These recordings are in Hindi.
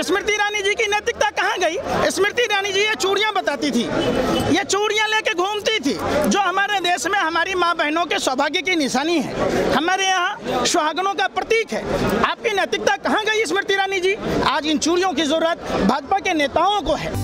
स्मृति ईरानी जी की नैतिकता कहाँ गई? स्मृति ईरानी जी ये चूड़ियाँ बताती थी, ये चूड़ियाँ लेके घूमती थी, जो हमारे देश में हमारी माँ बहनों के सौभाग्य की निशानी है, हमारे यहाँ सुहागनों का प्रतीक है। आपकी नैतिकता कहाँ गई स्मृति ईरानी जी? आज इन चूड़ियों की जरूरत भाजपा के नेताओं को है।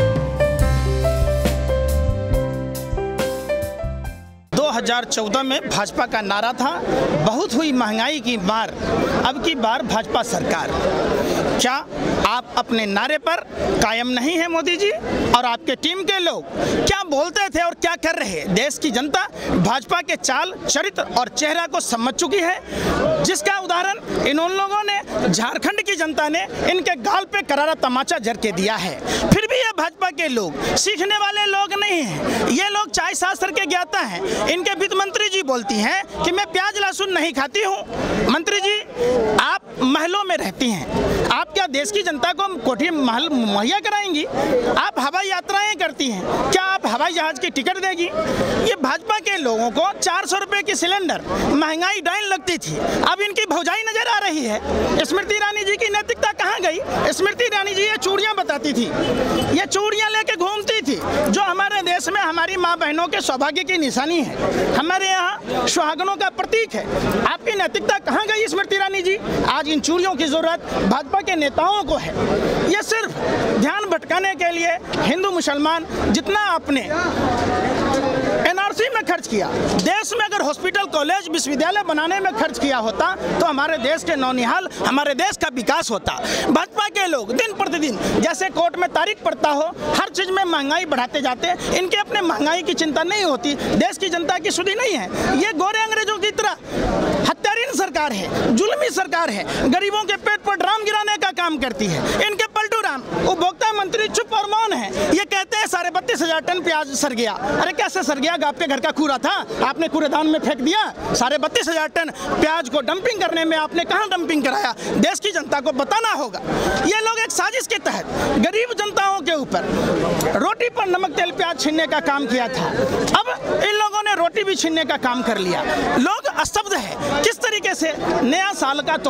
2014 में भाजपा का नारा था, बहुत हुई महंगाई की मार, अब की बार भाजपा सरकार। क्या आप अपने नारे पर कायम नहीं है मोदी जी? और आपके टीम के लोग क्या बोलते थे और क्या कर रहे? देश की जनता भाजपा के चाल, चरित्र और चेहरा को समझ चुकी है, जिसका उदाहरण इन लोगों ने झारखंड की जनता ने इनके गाल पे करारा तमाचा जर के दिया है। फिर भी ये भाजपा के लोग सीखने वाले लोग नहीं हैं, ये लोग चाय शास्त्र के ज्ञाता हैं। इनके वित्त मंत्री जी बोलती हैं कि मैं प्याज लहसुन नहीं खाती हूँ। मंत्री जी, आप महलों में रहती हैं, आप क्या देश की जनता को कोठी महल मुहैया कराएंगी? आप हवाई यात्राएं करती हैं, क्या आप हवाई जहाज की टिकट देगी? ये भाजपा के लोगों को 400 रुपए की सिलेंडर महंगाई डाइन लगती थी, अब इनकी भौजाई नजर आ रही है। स्मृति ईरानी जी की नैतिकता कहाँ गई? स्मृति ईरानी जी ये चूड़ियाँ बताती थी, ये चूड़ियाँ लेके घूमती थी, जो हमारे देश में हमारी माँ बहनों के सौभाग्य की निशानी है, हमारे यहाँ सुहागनों का प्रतीक है। आपकी नैतिकता कहाँ गई स्मृति ईरानी जी? आज इन चूड़ियों की जरूरत भाजपा के नेताओं को है। ये सिर्फ ध्यान भटकाने के लिए हिंदू मुसलमान जितना आपने एनआरसी में खर्च किया, देश में अगर हॉस्पिटल, कॉलेज, विश्वविद्यालय बनाने में खर्च किया होता तो हमारे देश के नौनिहाल, हमारे देश का विकास होता। भाजपा के लोग दिन प्रतिदिन जैसे कोर्ट में तारीख पड़ता हो, हर चीज में महंगाई बढ़ाते जाते। इनके अपने महंगाई की चिंता नहीं होती, देश की जनता की सुधी नहीं है। ये गोरे अंग्रेजों की तरह हत्यारीन सरकार है, जुल्मी सरकार है, गरीबों के पेट पर ड्राम गिराने का काम करती है। इनके पलटू राम उपभोक्ता मंत्री चुप और मौन है। ये कहते हैं 32,500 टन प्याज सर गया। अरे कैसे सर गया? आपके घर का कूड़ा था, आपने कूड़ेदान में फेंक दिया। 32,500 टन प्याज को डंपिंग करने में आपने कहां डंपिंग कराया? देश की जनता को बताना होगा। ये लोग एक साजिश के तहत गरीब जनताओं के ऊपर रोटी पर नमक तेल प्याज छीनने का काम किया था। अब इन लोगों ने रोटी भी छीनने का काम कर लिया। लोग स्तब्ध है किस तरीके से नया साल का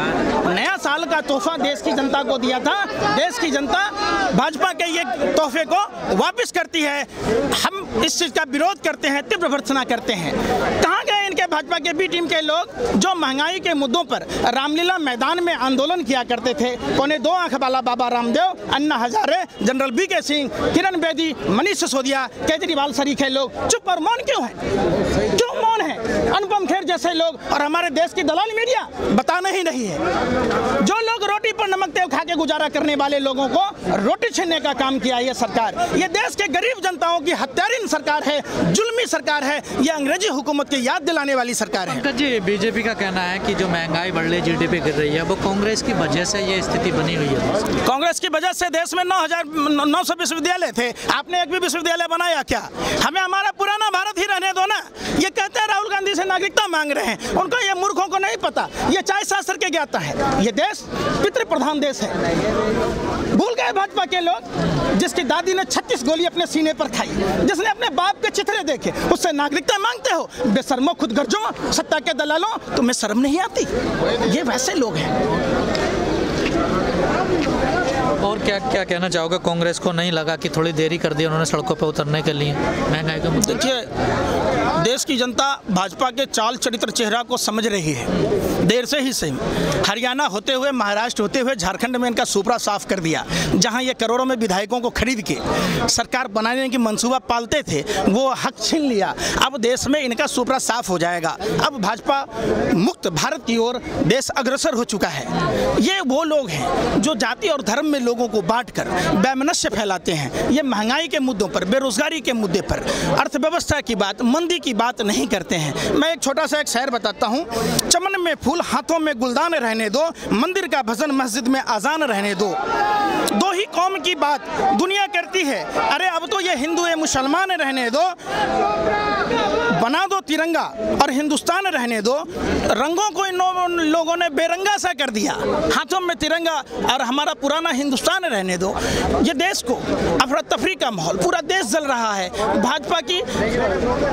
तोहफा देश की जनता को दिया था। देश की जनता भाजपा के ये तोहफे को वापस करती है। हम इस चीज का विरोध करते हैं, तीव्र भर्त्सना करते हैं। कहाँ गए इनके भाजपा के बी टीम के लोग जो महंगाई के मुद्दों पर रामलीला मैदान में आंदोलन किया करते थे? 2 आंख वाला बाबा रामदेव, अन्ना हजारे, जनरल BK सिंह, किरण बेदी, मनीष सिसोदिया, केजरीवाल सरीखे लोग चुप और मौन क्यों है? क्यों मौन है? अनुपम खेर जैसे लोग और हमारे देश की दलाल मीडिया बताना ही नहीं है। जो लोग रोटी पर नमक तेल खा के गुजारा करने वाले लोगों को रोटी छीनने का काम किया ये सरकार। ये देश के गरीब जनताओं की हत्यारीन सरकार है, जुल्मी सरकार है, ये अंग्रेजी हुकूमत की याद दिलाने वाली सरकार है। पंकज जी, बीजेपी का कहना है कि जो महंगाई बढ़ रही, GDP गिर रही है, वो कांग्रेस की वजह से ये स्थिति बनी हुई है। कांग्रेस की वजह से देश में 9,900 विश्वविद्यालय थे, आपने एक भी विश्वविद्यालय बनाया क्या? हमें हमारा पुराना भारत ही रहने दो ना। ये कहते हैं राहुल गांधी से नागरिकता मांग रहे हैं, उनको ये मूर्खों को नहीं पता, ये चाय शास्त्र के ज्ञाता है। ये देश पितृ प्रधान देश है। भूल गए भाजपा के लोग जिसकी दादी ने 36 गोली अपने सीने पर खाई, जिसने अपने बाप के चिथड़े देखे, उससे नागरिकता मांगते हो? बेशर्मो, खुद गर्जों, सत्ता के दलालों, तुम्हें शर्म नहीं आती? ये वैसे लोग हैं। और क्या क्या कहना चाहोगे? कांग्रेस को नहीं लगा कि थोड़ी देरी कर दी उन्होंने सड़कों पर उतरने के लिए महंगाई के मुद्दे? देखिए, देश की जनता भाजपा के चाल, चरित्र, चेहरा को समझ रही है, देर से ही सही। हरियाणा होते हुए, महाराष्ट्र होते हुए, झारखंड में इनका सुपड़ा साफ कर दिया। जहां ये करोड़ों में विधायकों को खरीद के सरकार बनाने की मंसूबा पालते थे, वो हक छीन लिया। अब देश में इनका सुपड़ा साफ हो जाएगा। अब भाजपा मुक्त भारत की ओर देश अग्रसर हो चुका है। ये वो लोग हैं जो जाति और धर्म में लोगों को बांटकर वैमनस्य फैलाते हैं। ये महंगाई के मुद्दों पर, बेरोजगारी के मुद्दे पर, अर्थव्यवस्था की बात, मंदी की बात नहीं करते हैं। मैं एक छोटा सा एक शेर बताता हूँ। चमन में फूल, हाथों में गुलदान रहने दो, मंदिर का भजन, मस्जिद में अजान रहने दो। दो ही कौम की बात दुनिया करती है, अरे अब तो ये हिंदू है मुसलमान रहने दो। बना दो तिरंगा और हिंदुस्तान रहने दो। रंगों को इन लोगों ने बेरंगा सा कर दिया, हाथों में तिरंगा और हमारा पुराना हिंदुस्तान रहने दो। ये देश को अफरा तफरी का माहौल, पूरा देश जल रहा है। भाजपा की माने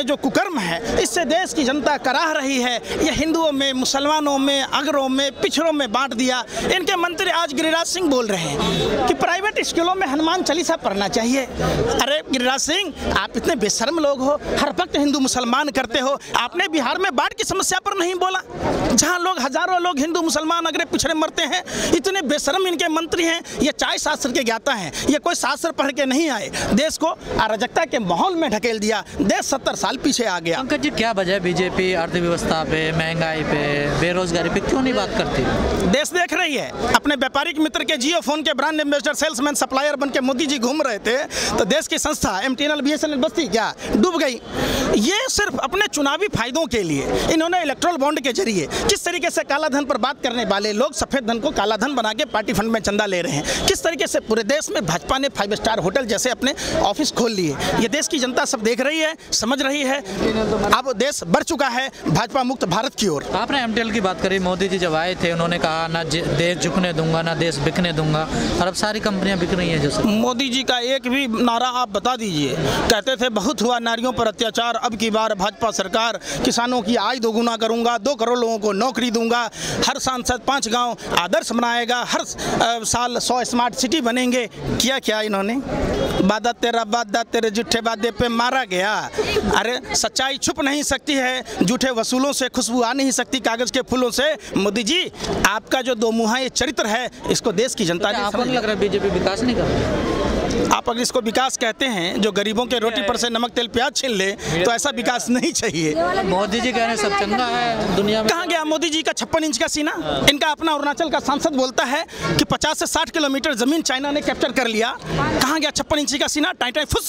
में जो कुकर्म है, इससे देश की जनता कराह रही है। ये हिंदुओं में, मुसलमानों में, अगरों में, पिछड़ों में बांट दिया। इनके मंत्री आज गिरिराज सिंह बोल रहे हैं कि प्राइवेट स्कूलों में हनुमान चालीसा पढ़ना चाहिए। अरे गिरिराज सिंह, आप इतने बेशर्म लोग हो, हर वक्त हिंदू मुसलमान करते हो। आपने बिहार में बाढ़ की समस्या पर नहीं बोला, जहां लोग हजारों लोग हिंदू मुसलमान अगरे पिछड़े मरते हैं। इतने बेशर्म इनके मंत्री हैं। ये चाय शास्त्र के ज्ञाता हैं, ये कोई शास्त्र पढ़ के नहीं आए। देश को अराजकता के माहौल में ढकेल दिया, देश 70 साल पीछे आ गया। पंकज जी, क्या वजह बीजेपी अर्थव्यवस्था पे, महंगाई पे, बेरोजगारी पे क्यों नहीं बात करती? देश देख रही है। अपने व्यापारिक मित्र के जियो फोन के ब्रांड एम्बेसडर, सेल्समैन, सप्लायर बन के मोदी जी घूम रहे थे, तो देश की संस्था MTNL BSNL बस्ती क्या डूब गई। ये सिर्फ अपने चुनावी फायदों के लिए इन्होंने इलेक्ट्रल बॉन्ड के जरिए किस तरीके से काला धन पर बात करने वाले लोग सफेद धन को काला धन बना के पार्टी फंड में चंदा ले रहे हैं। किस तरीके से पूरे देश में भाजपा ने 5 स्टार होटल जैसे अपने ऑफिस खोल लिए। ये देश की जनता सब देख रही है, समझ रही है। अब देश बढ़ चुका है भाजपा मुक्त भारत की ओर। आपने MTNL की बात करी। मोदी जी जब आए थे, उन्होंने कहा ना देश झुकने दूंगा, ना देश बिकने दूंगा, और अब सारी कंपनियां बिक रही हैं। जैसे मोदी जी का एक भी नारा आप बता दीजिए। कहते थे बहुत हुआ नारियों पर अत्याचार, अब की बार भाजपा सरकार, किसानों की आय दोगुना करूंगा, 2 करोड़ लोगों को नौकरी दूंगा, हर सांसद 5 गांव आदर्श बनाएगा, हर साल 100 स्मार्ट सिटी बनेंगे। किया क्या इन्होंने? वादा तेरे झूठे वादे पे मारा गया। अरे सच्चाई छुप नहीं सकती है, झूठे वसूलों से खुशबू आ नहीं सकती कागज के फूलों से। मोदी जी, आपका जो 2 मुहा ये चरित्र है, इसको देश की जनता ने आपको लग रहा है बीजेपी विकास नहीं कर रही? आप अगर इसको विकास कहते हैं, जो गरीबों के रोटी पर से नमक तेल प्याज छीन ले, तो ऐसा विकास नहीं चाहिए। मोदी जी कह रहे हैं सब चंगा है दुनिया में। कहाँ गया मोदी जी का 56 इंच का सीना? इनका अपना अरुणाचल का सांसद बोलता है कि 50 से 60 किलोमीटर जमीन चाइना ने कैप्चर कर लिया। कहाँ गया 56 इंच का सीना? टाई फुस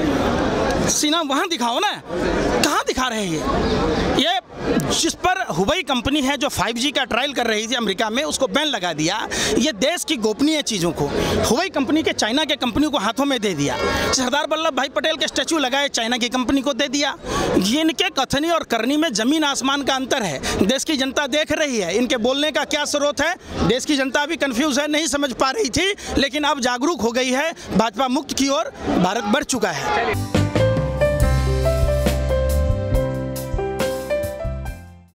सीना वहाँ दिखाओ ना, कहाँ दिखा रहे हैं ये? जिस पर हुबई कंपनी है जो 5G का ट्रायल कर रही थी अमेरिका में, उसको बैन लगा दिया। ये देश की गोपनीय चीज़ों को हुबई कंपनी के चाइना के कंपनी को हाथों में दे दिया। सरदार वल्लभ भाई पटेल के स्टैचू लगाए, चाइना की कंपनी को दे दिया। ये इनके कथनी और करनी में जमीन आसमान का अंतर है। देश की जनता देख रही है इनके बोलने का क्या स्रोत है। देश की जनता भी कंफ्यूज है, नहीं समझ पा रही थी, लेकिन अब जागरूक हो गई है। भाजपा मुक्त की ओर भारत बढ़ चुका है।